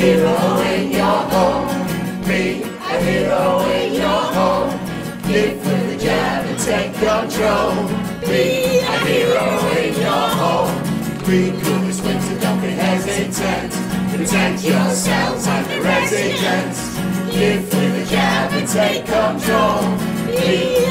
hero in your home. Be a hero in your home. Live with the jab and take control. Be a hero in your home. Be cool this winter, don't be hesitant. Protect yourselves and the residents. Live with the jab and take control. Be